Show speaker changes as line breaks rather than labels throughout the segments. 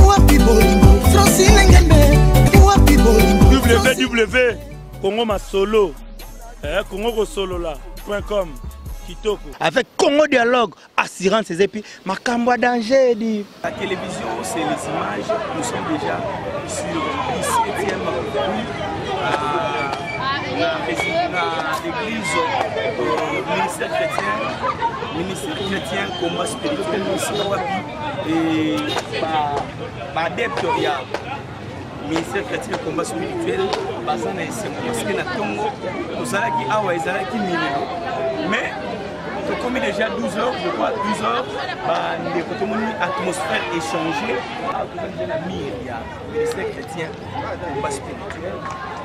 www Congo Masolo Congo Solo là.com Kitoko avec Congo Dialogue assurance et puis Makambo danger dit
la télévision c'est les images nous sommes déjà sur le 17e à l'église ministère chrétien combat spirituel et adepte ministère chrétien combat spirituel basé na parce que na Tongo ozalaki awa ezalaki milelo mais comme déjà 12 heures je crois 12 heures une atmosphère échangée avec la ministère chrétien combat spirituel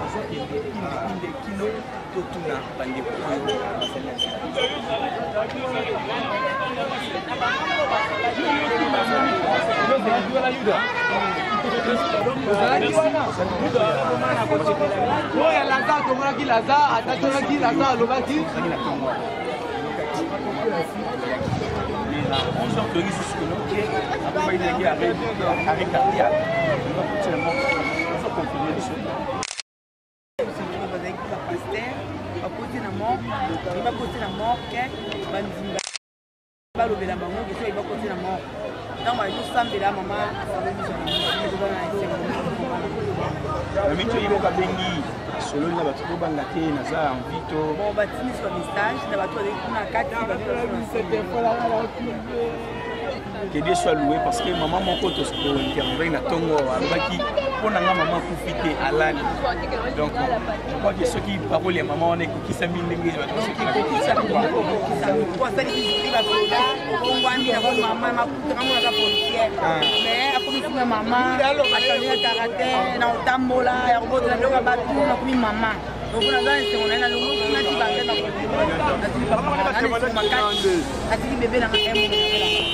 kino totuna bande que Dieu soit loué parce que maman mon pote intervient na Tongo alobaki pour na maman profiter à l'année donc je crois que ceux qui parlent les mamans on est qui s'amènent ndenge ceux qui écoutent ça pour ça qui va pour maman mais après maman attention karaté na otambola ya robota ndoka batu na kumi maman donc on a dans on a na longo na ti banga na ko ati bébé na kemo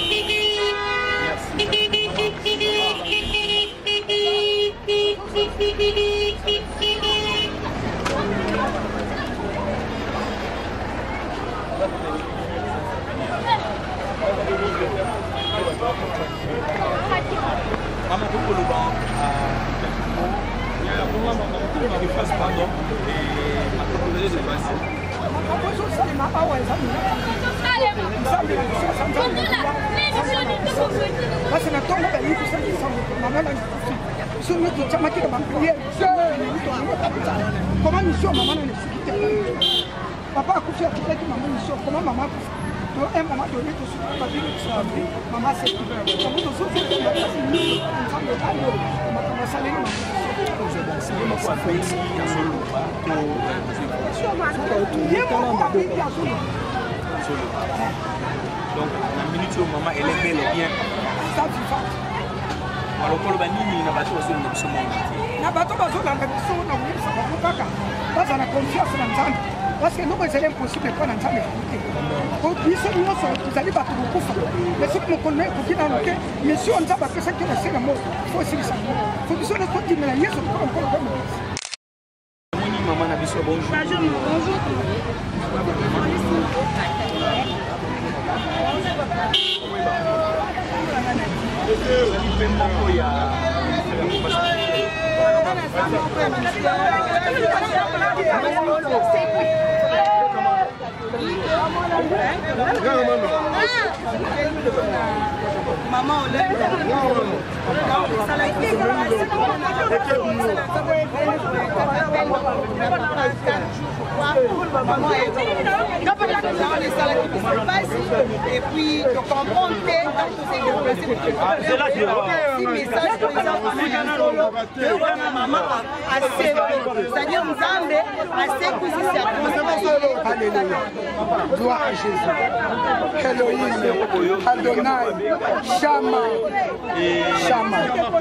Maman pour le banc il y a pour maman qui fasse pardon et ma proposition de passer
parce que na tongo ba yiku sa maman na sunu tu chama ki ba prière comment mission maman na sécurité papa a couché avec maman mission comment maman donc un moment donné tout ce que tu as dit maman c'est comment tout ce que tu as dit maman ça les
donc la minute où maman elle est belle et bien alors pour le banini na bato sur le sommet
na bato bazo na biso na wisa ba kaka baza na confiance na nzambe parce que nous c'est impossible pas na nzambe ko biso nyonso tuzali bato bokufa mais soki mokolo na ekoki na loke mission nzambe apesaki na sena mo faut silisa faut biso na kotimela yesu encore comme
maman na biso bonjour bonjour maman on l'aime et puis de comprendre maman c'est-à-dire
gloire à Jésus Elohim Adonai Shama Shama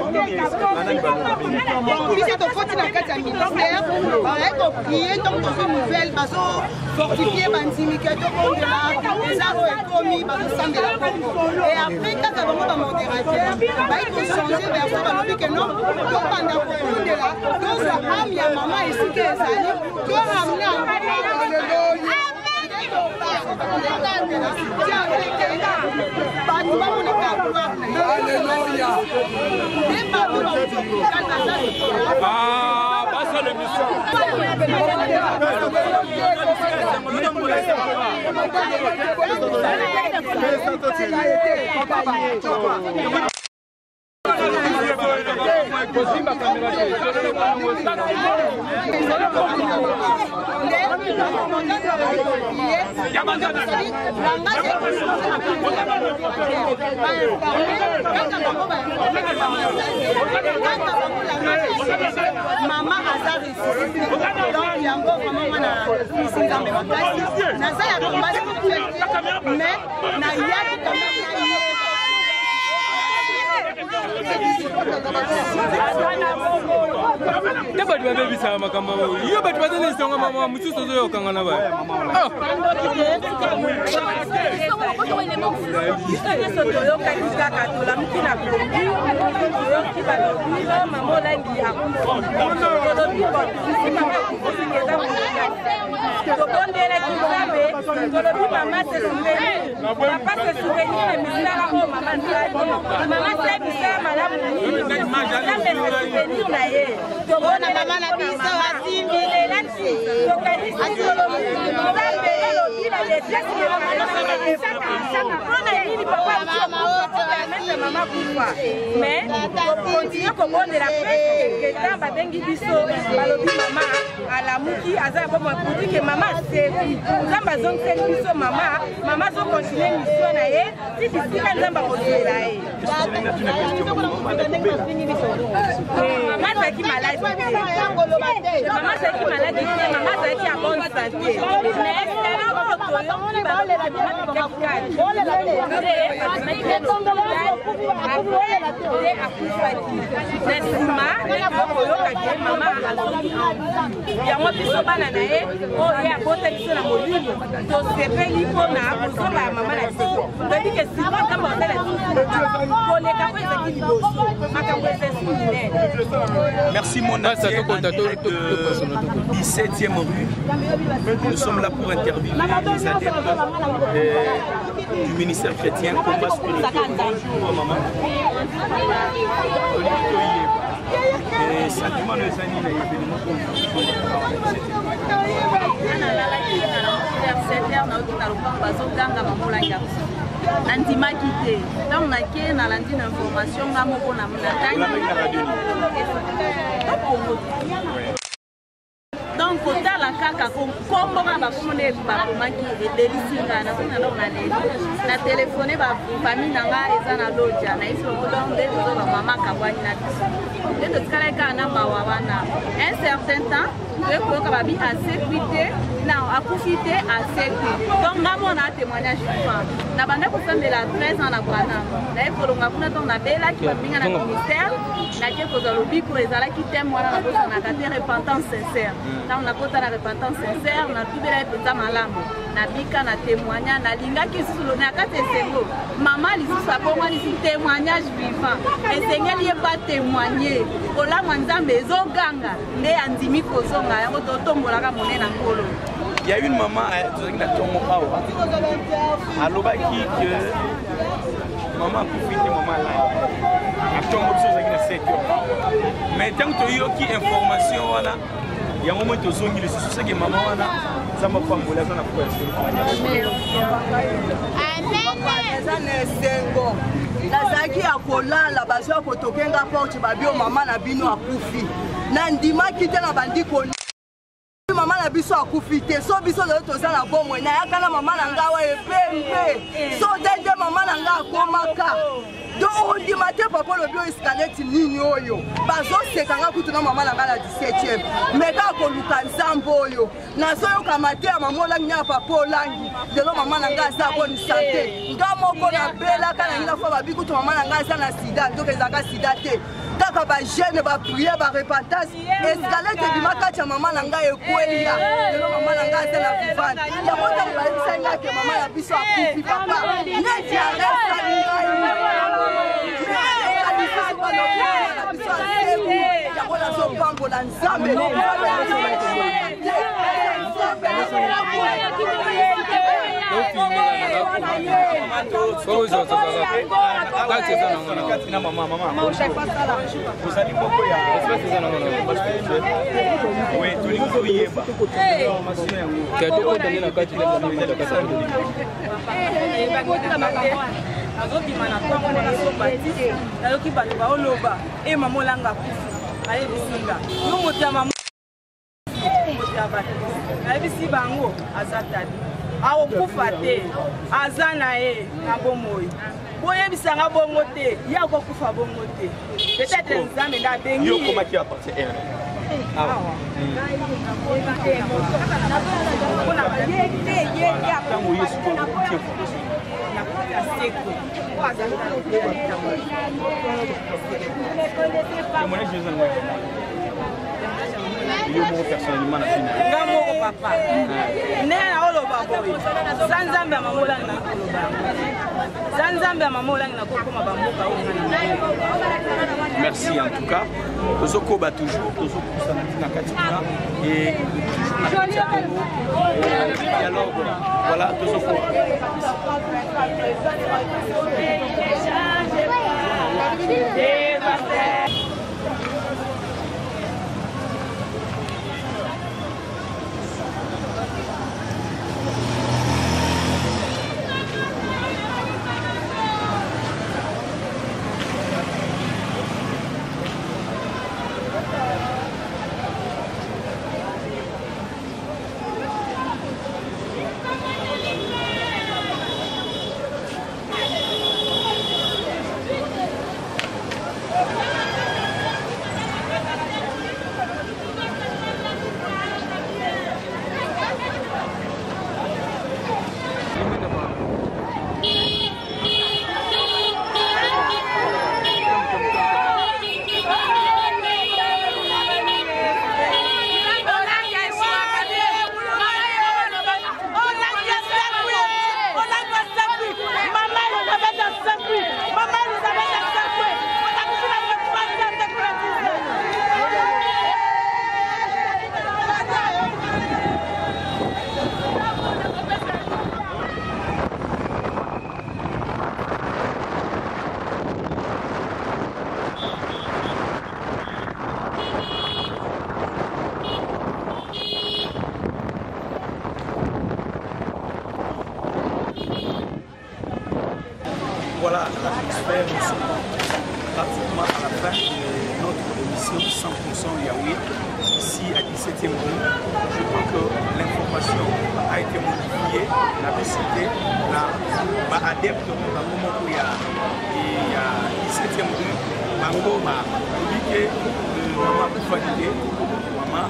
donc ici on continue à quatre ministère on prier donc dans une nouvelle façon fortifier bandimikato comme là les arts commis par le sang de la Congo et après quand on va modérateur il faut changer version parce que non donc pendant que de là donc ça âme ya maman ici que ça dit doit ramener Alléluia.
Ah, pas ça l'émission.
Maman a réussi. Donc, il y a encore vraiment mais
Dapat baby sama makam mama. Iyo bat badan ni songa mama musu sozo yo kangana ba. Ah.
Mais continuer comme on est la presse, babengi biso balobi mama ala muki aza bon pour dire que maman c'est nzamba zone tel biso mama zo continuer mission na ye si bisika nzamba kolela ye maman qui malade maman qui malade maman qui a bonne santé mais yango biso bana na ye oyo abota biso na molimo tosepeli mpona kozonga ya mama na biso toyebi ke siko nzambe otala koleka po ezaki liboso makambo ezesi minene.
Merci mon ami de 17e rue. Nous sommes là pour interviewer les adeptes du ministère chrétien combat spirituel. Bonjour maman. Sentiment de Zani na événement
nandimaki te ntango nake nalandi na information nga moko na donc kotala kaka kombonga bakomone bakomaki edelisinga nazonga ndoko na leli na telefone bafamille na nga eza na lodja na isi lokudon nde tozo bamama kabwani na biso nde totikala kaka na mawa wana un certain temps toyekoyoka babi asécurité non akufi te asekwi donc nga mona témoignage vivant na banda kosambela 13 ans na bwana naye kolonga kuna ntongo nabelaki babinga na ministère nake kozwa lobiko ezalaki teme wana nabosonaka te repentance sincère ntango nakota na repentance sincère natubela ye mpenza malamu nabika na témoignage nalingaki lisusu na kati esengo mama lisusu abongwa lisusu témoignage vivant esengeli ye batémoigne kolamwa nzambe ezoganga nde andimi kozonga yango totombolaka monene na nkolo.
Il y a une maman qui a tombé que maman a profité maman là. A tombé mais tant que tu as une information là, il y a un moment où tu as que maman là, ça m'a pas moulé dans la
nazaki ya kolala bazwa kotokenga porte babio mama na bino akufi na ndimaki te na bandiko mama na biso akufi te so biso lelo toza na bomoi nayaka na mama na nga wa epembe so dende mama na nga akomaka do ondima te papa lobi oyo eskaleti nini oyo bazosekanga kutu na mama na nga na 17e me kaka koluka nzambe oyo nazoyoka mate ya mama olangi na papa olangi lelo mama na nga aza boni sante nga moko nabelaka na ngina fo babi kutu mama na nga aza na sida ndoka ezalaka sida te kaka bagene baprie barepentance eskalete ebima kati ya mama na nga ekwelia lelo mama na nga aza na vivane yango ntango bayebisai nga ke mama na biso akufi papa neti aresali ngai yango nazopambola nzambe
azobima na kwango na sobati nayoki bato baoloba e mama olanga kufi ayebisinga yo moto ya mama moto ya bato ayebisi bango aza tadi akokufa te aza na ye na bomoi boyebisanga bongo te ye akokufa bongo te peut-être nzambe nde abengi
Merci en tout cas. Tozoko ba toujours tozoko na katina et dialogue. Voilà tozoko. Voilà, nous sommes pratiquement à la fin de notre émission 100% Yahweh, ici à 17e rue. Je crois que l'information a été modifiée, la visite, la adepte au moment où il y a 17e rue, Bango m'a dit que maman pour valider, maman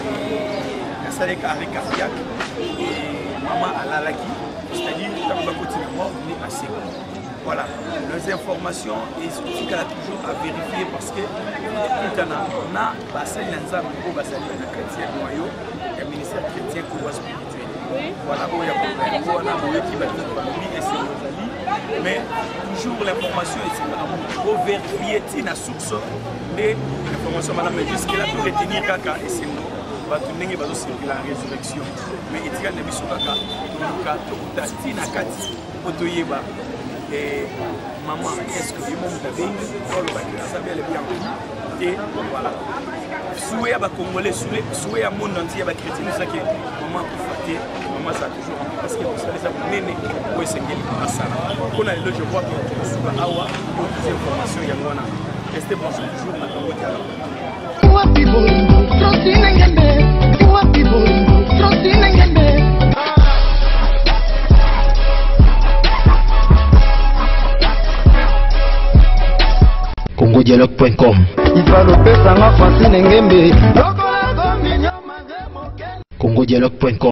a salé avec cardiaque et maman à l'alaki, c'est-à-dire que dans le côté de mort, on est passé. Voilà, les informations, et c'est qu'elle a toujours à vérifier parce que tout on a basé l'ensemble au bassin chrétien noyau et ministère chrétien pour la spiritualité. Voilà où il y a problème, voilà où il y a qui va être parmi et c'est nos mais toujours l'information est pour vérifier la source de l'information. Madame, mais jusqu'à là, pour retenir Kaka et c'est nous. Batunenge bazo circuler la résurrection. Mais il y a des bisous Kaka, donc à Tina Kati, Otoyeba. Et maman, est-ce que le monde a bien et voilà. Souhait à Congolais, souhait à monde entier, à chrétien, c'est que maman pour fêter, maman ça toujours parce que vous savez ça vous néné pour essayer à ça. On a le je vois que sur la Awa pour des informations Yangwana. Restez branchés toujours à Congo Dialogue.
CongoDialogue.com CongoDialogue.com